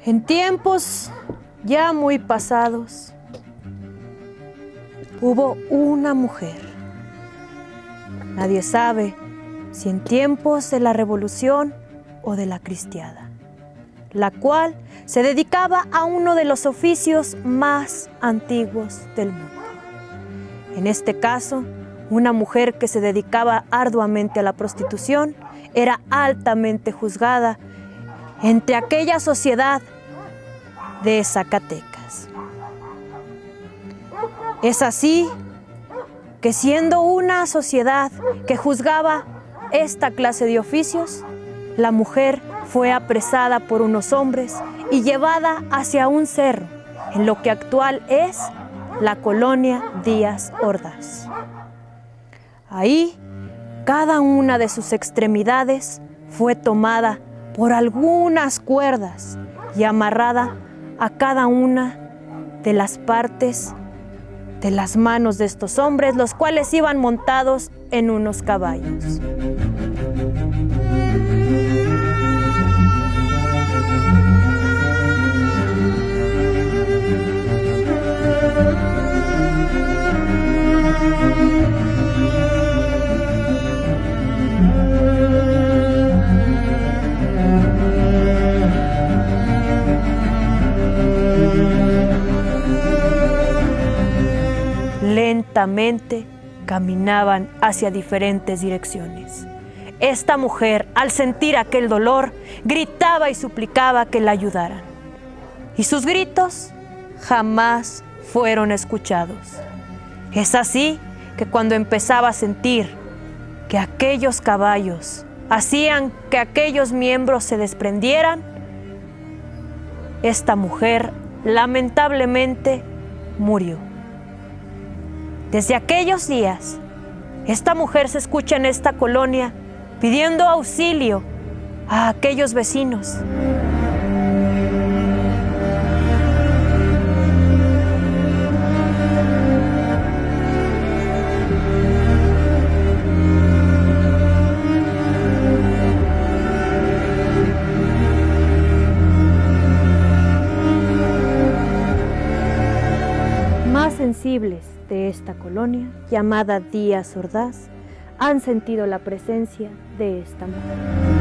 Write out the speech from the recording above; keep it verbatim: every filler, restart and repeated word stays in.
En tiempos ya muy pasados, hubo una mujer. Nadie sabe si en tiempos de la Revolución o de la Cristiada, la cual se dedicaba a uno de los oficios más antiguos del mundo. En este caso, una mujer que se dedicaba arduamente a la prostitución era altamente juzgada entre aquella sociedad de Zacatecas. Es así que, siendo una sociedad que juzgaba esta clase de oficios, la mujer fue apresada por unos hombres y llevada hacia un cerro, en lo que actual es la colonia Díaz Ordaz. Ahí, cada una de sus extremidades fue tomada por algunas cuerdas y amarrada a cada una de las partes de las manos de estos hombres, los cuales iban montados en unos caballos. Lentamente caminaban hacia diferentes direcciones. Esta mujer, al sentir aquel dolor, gritaba y suplicaba que la ayudaran. Y sus gritos jamás fueron escuchados. Es así que cuando empezaba a sentir que aquellos caballos hacían que aquellos miembros se desprendieran, esta mujer lamentablemente murió. Desde aquellos días, esta mujer se escucha en esta colonia pidiendo auxilio a aquellos vecinos. Más sensibles de esta colonia, llamada Díaz Ordaz, han sentido la presencia de esta mujer.